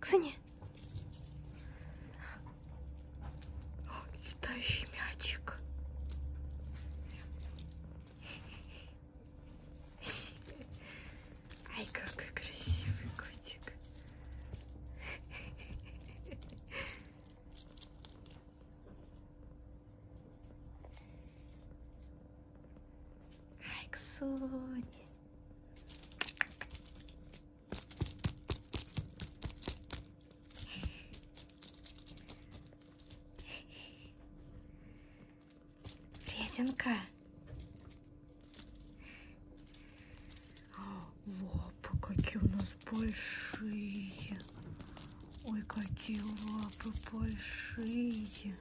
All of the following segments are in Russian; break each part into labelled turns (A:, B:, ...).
A: Ксения. Летающий мячик. Ай, какой красивый котик. Ай, Ксоня. Фреденька. Лапы какие у нас большие. Ой, какие лапы большие.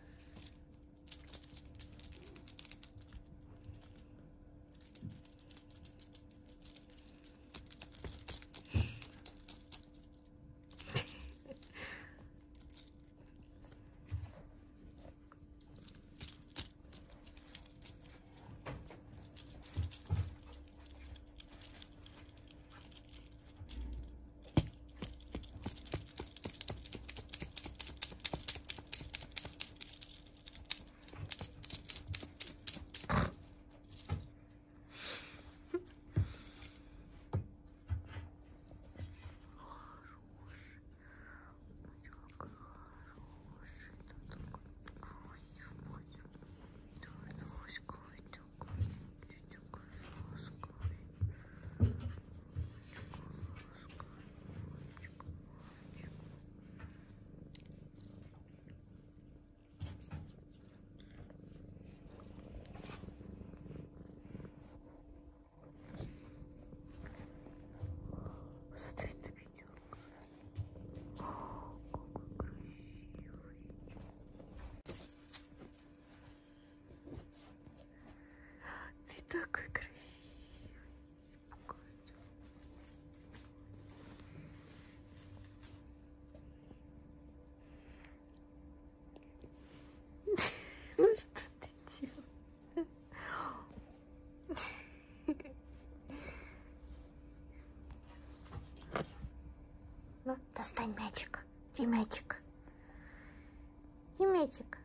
A: Такой красивый. Ну что ты делаешь? Ну, достань мячик. Где мячик? Где мячик?